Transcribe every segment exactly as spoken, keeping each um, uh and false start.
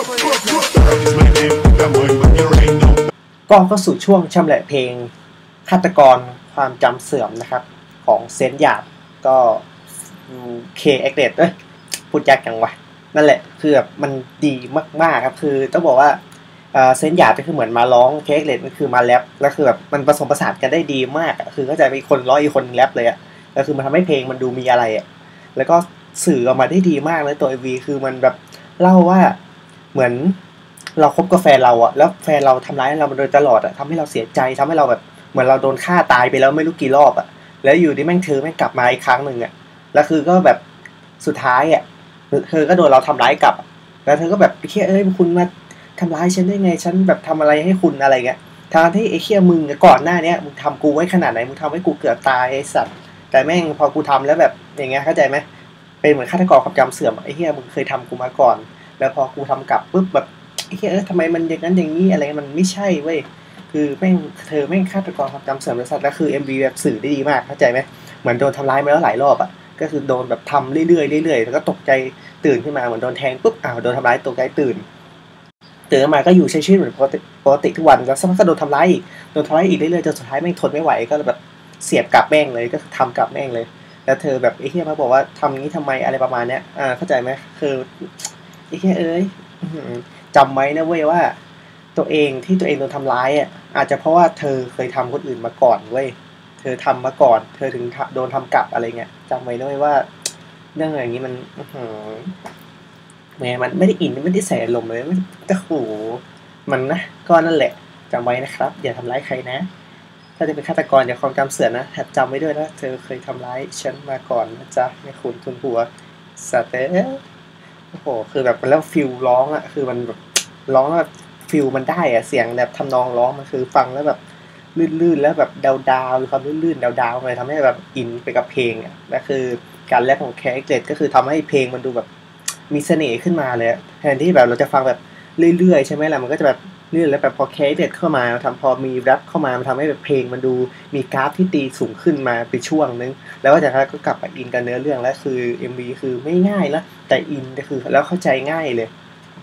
ก็เข้าสู่ช่วงชำแหละเพลงฆาตกรความจำเสื่อมนะครับของเซนหยาบก็เคเอ็กเดเอ้ยพูดยากจังวะนั่นแหละคือแบบมันดีมากๆครับคือต้องบอกว่าเซนหยาบก็คือเหมือนมาร้องเคเอ็กเดมันคือมาแรปแล้วคือแบบมันผสมผสานกันได้ดีมากคือก็จะมีคนร้องอีกคนแรปเลยอะแล้วคือมันทำให้เพลงมันดูมีอะไรอะแล้วก็สื่อออกมาได้ดีมากเลยตัว เอ็ม วี คือมันแบบเล่าว่าเหมือนเราคบกับแฟนเราอะแล้วแฟนเราทำร้ายเรามาโดยตลอดอะทำให้เราเสียใจทำให้เราแบบเหมือนเราโดนฆ่าตายไปแล้วไม่รู้กี่รอบอะแล้วอยู่ที่แม่งเธอแม่งกลับมาอีกครั้งหนึ่งอะแล้วคือก็แบบสุดท้ายอะเธอก็โดนเราทำร้ายกลับแล้วเธอก็แบบไอ้เหี้ยเอ้ยคุณมาทำร้ายฉันได้ไงฉันแบบทำอะไรให้คุณอะไรเงี้ยทางที่ไอ้เหี้ยมึงก่อนหน้านี้มึงทำกูไว้ขนาดไหนมึงทำให้กูเกือบตายไอ้สัตว์แต่แม่งพอกูทำแล้วแบบอย่างเงี้ยเข้าใจไหมเป็นเหมือนฆาตกรความจำเสื่อมไอ้เหี้ยมึงเคยทำกูมาก่อนแล้วพอกูทำกลับปุ๊บแบบไอ้เหี้ยเออทำไมมันอย่างนั้นอย่างนี้อะไรมันไม่ใช่เว้ยคือแม่งเธอแม่งฆาตกรความจำเสื่อมไอ้สัตว์แล้วคือ เอ็ม วี แบบสื่อได้ดีมากเข้าใจไหมเหมือนโดนทำร้ายมาแล้วหลายรอบอ่ะก็คือโดนแบบทำเรื่อยๆเรื่อยๆแล้วก็ตกใจตื่นขึ้นมาเหมือนโดนแทงปุ๊บอ้าวโดนทำร้ายตกใจตื่นตื่นมาก็อยู่ใช้ชีวิตเหมือนปกติปกติทุกวันแล้วสักพักก็โดนทำร้ายอีกโดนทำร้ายอีกเรื่อยๆจนสุดท้ายแม่งทนไม่ไหวก็แบบเสียบกลับแม่งเลยก็ทำกลับแม่งเลยแล้วเธอแบบไอ้เหี้ยมาบอกว่าทำงี้ทำไมอะไรประมาณเนี้ยอ่าเข้าใจไหมคือไอ้เหี้ยเอ้ยจำไว้นะเว้ยว่าตัวเองที่ตัวเองโดนทำร้ายอ่ะอาจจะเพราะว่าเธอเคยทำคนอื่นมาก่อนเว้ยเธอทำมาก่อนเธอถึงโดนทำกลับอะไรเงี้ยจำไว้ด้วยว่าเรื่องอย่างนี้มันแม่มันไม่ได้อินไม่ได้ใส่อารมณ์เลยมันจะโหมันนะก็นั่นแหละจำไว้นะครับอย่าทำร้ายใครนะถ้าจะเป็นฆาตกรอย่าความจำเสื่อมนะจำไว้ด้วยนะเธอเคยทำร้ายฉันมาก่อนนะจ๊ะไม่คุณทุนหัวสัตว์เอ้ยโอ้โหคือแบบแล้วฟิลร้องอ่ะคือมันแบบร้องแบบฟิลมันได้อ่ะเสียงแบบทำนองร้องมันคือฟังแล้วแบบลื่นๆแล้วแบบดาวๆมีความลื่นๆดาวๆเลยทำให้แบบอินไปกับเพลงอ่ะและคือการแรปของแคร์เกตก็คือทำให้เพลงมันดูแบบมีเสน่ห์ขึ้นมาเลยแทนที่แบบเราจะฟังแบบเรื่อยๆใช่ไหมล่ะมันก็จะแบบเรื่อยแล้วแบบพอแคร์เกตเข้ามาทำพอมีแรปเข้ามามันทำให้แบบเพลงมันดูมีกราฟที่ตีสูงขึ้นมาไปช่วงนึงแล้วก็จากนั้นก็กลับมาอินกับเนื้อเรื่องแล้วคือ เอ็ม วี คือไม่ง่ายแล้วแต่อินก็คือแล้วเข้าใจง่ายเลย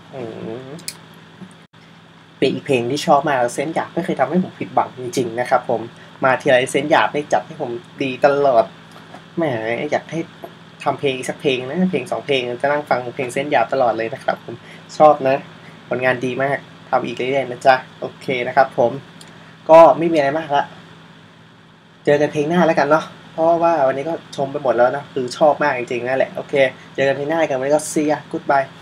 เป็นอีกเพลงที่ชอบมากเซนหยาบไม่เคยทำให้ผมผิดหวังจริงๆนะครับผมมาทีไรเซนหยาบไม่จัดให้ผมดีตลอดแหมอยากให้ทำเพลงอีกสักเพลงนะเพลงสองเพลงจะนั่งฟังเพลงเซนหยาบตลอดเลยนะครับผมชอบนะผลงานดีมากทำอีกเรื่อยๆนะจ๊ะโอเคนะครับผมก็ไม่มีอะไรมากละเจอกันเพลงหน้าแล้วกันเนาะเพราะว่าวันนี้ก็ชมไปหมดแล้วนะคือชอบมากจริงๆนั่นแหละโอเคเจอกันเพลงหน้ากันวันนี้ก็ see ya goodbye